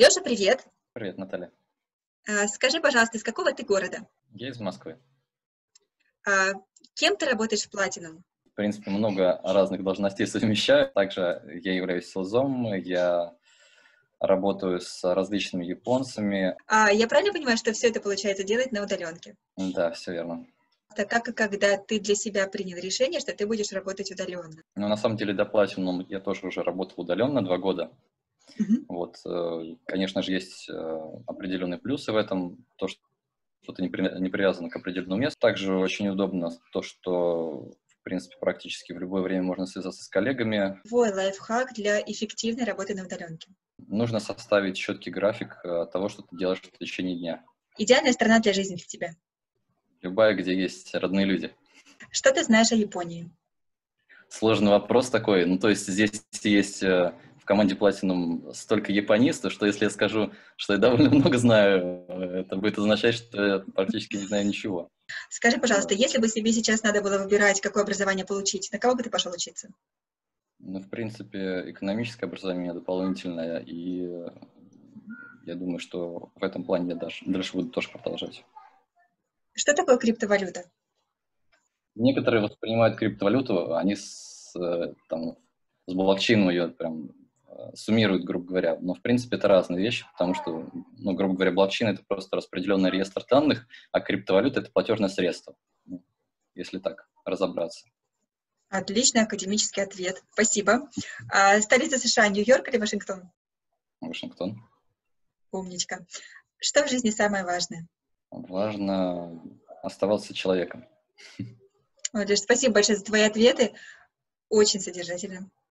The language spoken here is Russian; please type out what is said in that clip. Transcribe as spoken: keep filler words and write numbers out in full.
Лёша, привет! Привет, Наталья. А, скажи, пожалуйста, из какого ты города? Я из Москвы. А, кем ты работаешь в Platinum? В принципе, много разных должностей совмещаю. Также я являюсь селзом, я работаю с различными японцами. А, я правильно понимаю, что всё это получается делать на удалёнке? Да, всё верно. Это как и когда ты для себя принял решение, что ты будешь работать удалённо? Но на самом деле до Platinum я тоже уже работал удаленно два года. Мгм. Вот, э, конечно же, есть, э, определенные плюсы в этом. То, что ты не привя не привязан к определенному месту. Также очень удобно то, что, в принципе, практически в любое время можно связаться с коллегами. Твой лайфхак для эффективной работы на удалёнке? Нужно составить чёткий график, э, того, что ты делаешь в течение дня. Идеальная страна для жизни для тебя? Любая, где есть родные люди. Что ты знаешь о Японии? Сложный вопрос такой. Ну, то есть здесь есть, э, в команде Platinum столько японистов, что если я скажу, что я довольно много знаю, э, это будет означать, что я практически не знаю ничего. Скажи, пожалуйста, если бы тебе сейчас надо было выбирать, какое образование получить, на кого бы ты пошёл учиться? Ну, в принципе, экономическое образование у меня дополнительное, и я думаю, что в этом плане я даж дальше буду тоже продолжать. Что такое криптовалюта? Некоторые воспринимают криптовалюту, они с э, там, с блокчейном её прям, э, суммируют, грубо говоря. Но, в принципе, это разные вещи, потому что, ну, грубо говоря, блокчейн- это просто распределенный реестр данных, а криптовалюта- это платежное средство, ну, если так разобраться. Отличный академический ответ. Спасибо. А, столица США- Нью-Йорк или Вашингтон? Вашингтон. Умничка. Что в жизни самое важное? Важно оставаться человеком. Ой, Лёш, спасибо большое за твои ответы. Очень содержательно.